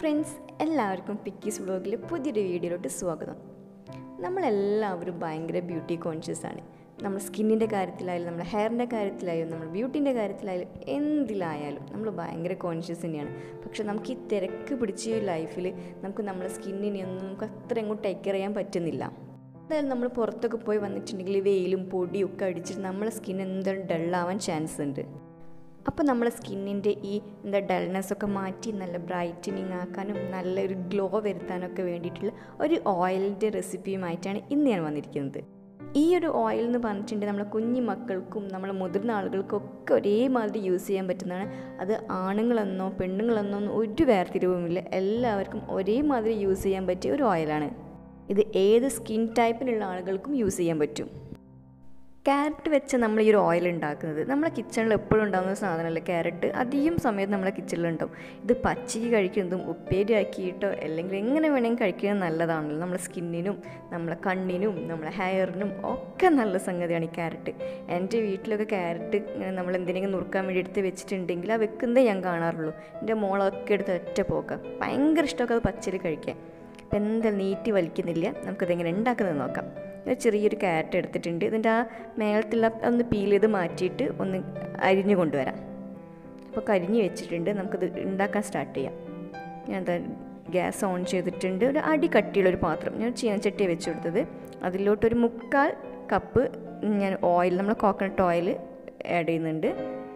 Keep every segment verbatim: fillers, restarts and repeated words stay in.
Friends, എല്ലാവർക്കും പിക്കീസ് വ്ലോഗിലെ പുതിയൊരു വീഡിയോയിലോട്ട് സ്വാഗതം. നമ്മളെല്ലാവരും ഭയങ്കര ബ്യൂട്ടി കോൺഷ്യസ് ആണ്. നമ്മൾ സ്കിന്നിൻ്റെ കാര്യത്തിലായാലും നമ്മുടെ ഹെയറിൻ്റെ കാര്യത്തിലായാലും നമ്മുടെ ബ്യൂട്ടീൻ്റെ കാര്യത്തിലായാലും എന്തിലായാലും നമ്മൾ ഭയങ്കര കോൺഷ്യസ് തന്നെയാണ്. പക്ഷെ നമുക്ക് ഈ തിരക്ക് പിടിച്ച ലൈഫിൽ നമുക്ക് നമ്മുടെ സ്കിന്നിനെയൊന്നും നമുക്ക് അത്ര അങ്ങോട്ട് ടേക്ക് കെയർ ചെയ്യാൻ പറ്റുന്നില്ല. എന്തായാലും നമ്മൾ പുറത്തൊക്കെ പോയി വന്നിട്ടുണ്ടെങ്കിൽ വെയിലും പൊടിയും ഒക്കെ അടിച്ചിട്ട് നമ്മുടെ സ്കിൻ എന്തായാലും ഡള്ളാവാൻ ചാൻസ് ഉണ്ട്. അപ്പോൾ നമ്മുടെ സ്കിന്നിൻ്റെ ഈ എന്താ ഡൾനെസ്സൊക്കെ മാറ്റി നല്ല ബ്രൈറ്റനിങ് ആക്കാനും നല്ലൊരു ഗ്ലോ വരുത്താനൊക്കെ വേണ്ടിയിട്ടുള്ള ഒരു ഓയിലിൻ്റെ റെസിപ്പിയുമായിട്ടാണ് ഇന്ന് ഞാൻ വന്നിരിക്കുന്നത്. ഈ ഒരു ഓയിൽ എന്ന് പറഞ്ഞിട്ടുണ്ടെങ്കിൽ നമ്മളെ കുഞ്ഞു മക്കൾക്കും നമ്മളെ മുതിർന്ന ആളുകൾക്കും ഒക്കെ ഒരേമാതിരി യൂസ് ചെയ്യാൻ പറ്റുന്നതാണ്. അത് ആണുങ്ങളെന്നോ പെണ്ണുങ്ങളെന്നോ ഒരു വേർതിരിവുമില്ല, എല്ലാവർക്കും ഒരേമാതിരി യൂസ് ചെയ്യാൻ പറ്റിയ ഒരു ഓയിലാണ്. ഇത് ഏത് സ്കിൻ ടൈപ്പിലുള്ള ആളുകൾക്കും യൂസ് ചെയ്യാൻ പറ്റും. ക്യാരറ്റ് വെച്ച് നമ്മൾ ഈ ഒരു ഓയിൽ ഉണ്ടാക്കുന്നത് നമ്മളെ കിച്ചണിൽ എപ്പോഴും ഉണ്ടാകുന്ന സാധനമല്ല. ക്യാരറ്റ് അധികം സമയത്ത് നമ്മളെ കിച്ചണിലുണ്ടാവും. ഇത് പച്ചയ്ക്ക് കഴിക്കുന്നതും ഉപ്പേരി ആക്കിയിട്ടോ അല്ലെങ്കിൽ എങ്ങനെ വേണമെങ്കിൽ കഴിക്കുന്നത് നല്ലതാണല്ലോ. നമ്മളെ സ്കിന്നിനും നമ്മളെ കണ്ണിനും നമ്മളെ ഹെയറിനും ഒക്കെ നല്ല സംഗതിയാണ് ഈ ക്യാരറ്റ്. എൻ്റെ വീട്ടിലൊക്കെ ക്യാരറ്റ് നമ്മൾ എന്തിനെങ്കിലും നുറുക്കാൻ വേണ്ടി എടുത്ത് വെച്ചിട്ടുണ്ടെങ്കിൽ ആ വെക്കുന്നതേ ഞാൻ കാണാറുള്ളൂ. എൻ്റെ മോളൊക്കെ എടുത്ത് ഒറ്റ പോക്കാം. ഭയങ്കര ഇഷ്ടമൊക്കെ അത് പച്ചരി കഴിക്കാൻ. അപ്പം എന്താ നീട്ടി വലിക്കുന്നില്ല, നമുക്കതെങ്ങനെ ഉണ്ടാക്കുന്നത് നോക്കാം. ചെറിയൊരു ക്യാരറ്റ് എടുത്തിട്ടുണ്ട്. ഇതിൻ്റെ ആ മേളത്തുള്ള ഒന്ന് പീൽ ചെയ്ത് മാറ്റിയിട്ട് ഒന്ന് അരിഞ്ഞു കൊണ്ടുവരാം. അപ്പോൾ കരിഞ്ഞ് വെച്ചിട്ടുണ്ട്, നമുക്കിത് ഉണ്ടാക്കാൻ സ്റ്റാർട്ട് ചെയ്യാം. ഞാൻ എന്താ ഗ്യാസ് ഓൺ ചെയ്തിട്ടുണ്ട്. ഒരു അടി കട്ടിയുള്ളൊരു പാത്രം ഞാൻ ചീനച്ചട്ടിയാണ് വെച്ച് കൊടുത്തത്. അതിലോട്ടൊരു മുക്കാൽ കപ്പ് ഞാൻ ഓയിൽ, നമ്മൾ കോക്കനട്ട് ഓയിൽ ആഡ് ചെയ്യുന്നുണ്ട്.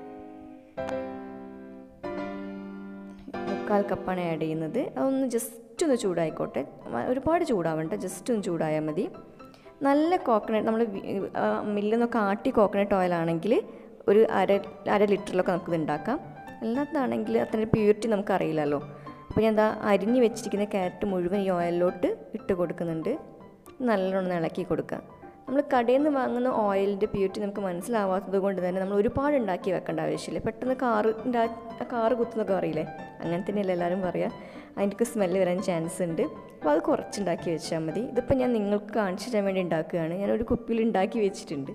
മുക്കാൽ കപ്പാണ് ആഡ് ചെയ്യുന്നത്. അതൊന്ന് ജസ്റ്റ് ഒന്ന് ചൂടായിക്കോട്ടെ, ഒരുപാട് ചൂടാവണ്ട, ജസ്റ്റ് ഒന്ന് ചൂടായാൽ മതി. നല്ല കോക്കനട്ട്, നമ്മൾ മില്ലിൽ നിന്നൊക്കെ ആട്ടി കോക്കനട്ട് ഓയിലാണെങ്കിൽ ഒരു അര അര ലിറ്ററിലൊക്കെ നമുക്കിത് ഉണ്ടാക്കാം. അല്ലാത്തതാണെങ്കിൽ അത്ര പ്യൂരിറ്റി നമുക്കറിയില്ലല്ലോ. അപ്പോൾ ഞാൻ എന്താ അരിഞ്ഞ് വെച്ചിരിക്കുന്ന ക്യാരറ്റ് മുഴുവൻ ഈ ഓയിലിലോട്ട് ഇട്ട് കൊടുക്കുന്നുണ്ട്. നല്ലോണം ഇളക്കി കൊടുക്കുക. നമ്മൾ കടയിൽ നിന്ന് വാങ്ങുന്ന ഓയിലിൻ്റെ പ്യൂരിറ്റി നമുക്ക് മനസ്സിലാവാത്തത് കൊണ്ട് തന്നെ നമ്മൾ ഒരുപാട് ഉണ്ടാക്കി വെക്കേണ്ട ആവശ്യമില്ല. പെട്ടെന്ന് കാറ് കാറ് കുത്തുന്നൊക്കെ അറിയില്ലേ, അങ്ങനെ തന്നെയല്ല എല്ലാവരും പറയുക. അതിൻ്റെയൊക്കെ സ്മെല്ല് വരാൻ ചാൻസ് ഉണ്ട്. അപ്പോൾ അത് കുറച്ചുണ്ടാക്കി വെച്ചാൽ മതി. ഇതിപ്പോൾ ഞാൻ നിങ്ങൾക്ക് കാണിച്ചു തരാൻ വേണ്ടി ഉണ്ടാക്കുകയാണ്. ഞാനൊരു കുപ്പിയിൽ ഉണ്ടാക്കി വെച്ചിട്ടുണ്ട്.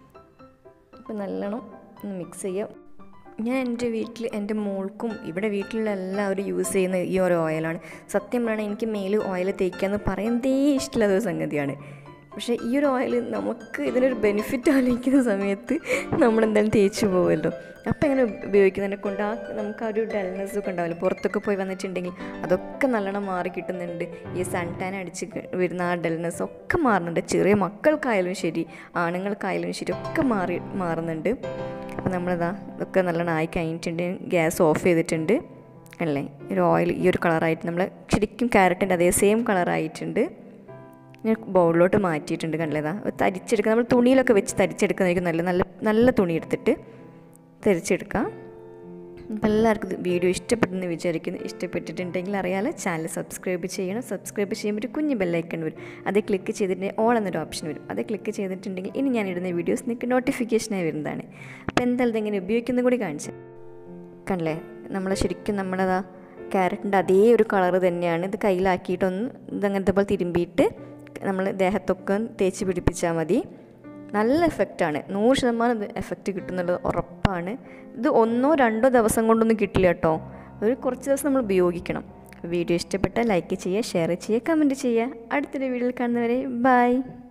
അപ്പോൾ നല്ലോണം ഒന്ന് മിക്സ് ചെയ്യാം. ഞാൻ എൻ്റെ വീട്ടിൽ എൻ്റെ മോൾക്കും ഇവിടെ വീട്ടിലുള്ള എല്ലാവരും യൂസ് ചെയ്യുന്ന ഈ ഒരു ഓയിലാണ്. സത്യം പറഞ്ഞാൽ എനിക്ക് മേൽ ഓയിൽ തേക്കാമെന്ന് പറയുന്നതേ ഇഷ്ടമുള്ളൊരു സംഗതിയാണ്. പക്ഷേ ഈ ഒരു ഓയിൽ നമുക്ക് ഇതിനൊരു ബെനിഫിറ്റ് ആലോചിക്കുന്ന സമയത്ത് നമ്മളെന്തായാലും തേച്ച് പോകുമല്ലോ. അപ്പോൾ എങ്ങനെ ഉപയോഗിക്കുന്നതിനെ കൊണ്ട് ആ നമുക്ക് ആ ഒരു ഡൾനെസ്സൊക്കെ ഉണ്ടാവില്ല. പുറത്തൊക്കെ പോയി വന്നിട്ടുണ്ടെങ്കിൽ അതൊക്കെ നല്ലോണം മാറി കിട്ടുന്നുണ്ട്. ഈ സൺ ടാൻ അടിച്ച് വരുന്ന ആ ഡൾനെസ് ഒക്കെ മാറുന്നുണ്ട്. ചെറിയ മക്കൾക്കായാലും ശരി ആണുങ്ങൾക്കായാലും ശരി ഒക്കെ മാറി മാറുന്നുണ്ട്. അപ്പോൾ നമ്മളിതാ ഇതൊക്കെ നല്ലോണം ആയി കഴിഞ്ഞിട്ടുണ്ട്. ഗ്യാസ് ഓഫ് ചെയ്തിട്ടുണ്ട് അല്ലേ. ഒരു ഓയിൽ ഈ ഒരു കളറായിട്ട് നമ്മൾ ശരിക്കും ക്യാരറ്റിൻ്റെ അതേ സെയിം കളറായിട്ടുണ്ട്. ഞാൻ ബൗളിലോട്ട് മാറ്റിയിട്ടുണ്ട്. കണ്ടല്ലേതാ തരിച്ചെടുക്കുക. നമ്മൾ തുണിയിലൊക്കെ വെച്ച് തരിച്ചെടുക്കുന്നതായിരിക്കും നല്ല നല്ല നല്ല തുണി എടുത്തിട്ട് തരിച്ചെടുക്കാം. അപ്പോൾ എല്ലാവർക്കും വീഡിയോ ഇഷ്ടപ്പെട്ടെന്ന് വിചാരിക്കുന്നു. ഇഷ്ടപ്പെട്ടിട്ടുണ്ടെങ്കിൽ അറിയാലോ, ചാനൽ സബ്സ്ക്രൈബ് ചെയ്യണം. സബ്സ്ക്രൈബ് ചെയ്യുമ്പോൾ ഒരു കുഞ്ഞ് ബെല്ലൈക്കൺ വരും. അത് ക്ലിക്ക് ചെയ്തിട്ട് ഓൾ എന്നൊരു ഓപ്ഷൻ വരും. അത് ക്ലിക്ക് ചെയ്തിട്ടുണ്ടെങ്കിൽ ഇനി ഞാൻ ഇടുന്ന വീഡിയോസ് നിങ്ങൾക്ക് നോട്ടിഫിക്കേഷനായി വരുന്നതാണ്. അപ്പോൾ എന്തായാലും ഇതെങ്ങനെ ഉപയോഗിക്കുന്നത് കൂടി കാണിച്ചു കണ്ടല്ലേ. നമ്മൾ ശരിക്കും നമ്മളതാ ക്യാരറ്റിൻ്റെ അതേ ഒരു കളറ് തന്നെയാണ്. ഇത് കയ്യിലാക്കിയിട്ടൊന്ന് ഇതങ്ങനത്തെ പോലെ തിരുമ്പിയിട്ട് നമ്മൾ ദേഹത്തൊക്കെ തേച്ച് പിടിപ്പിച്ചാൽ മതി. നല്ല എഫക്റ്റാണ്, നൂറ് ശതമാനം എഫക്റ്റ് കിട്ടുന്നുള്ളത് ഉറപ്പാണ്. ഇത് ഒന്നോ രണ്ടോ ദിവസം കൊണ്ടൊന്നും കിട്ടില്ല കേട്ടോ. ഒരു കുറച്ച് ദിവസം നമ്മൾ ഉപയോഗിക്കണം. വീഡിയോ ഇഷ്ടപ്പെട്ടാൽ ലൈക്ക് ചെയ്യുക, ഷെയർ ചെയ്യുക, കമൻറ്റ് ചെയ്യുക. അടുത്തൊരു വീഡിയോയിൽ കാണുന്നവരെ ബൈ.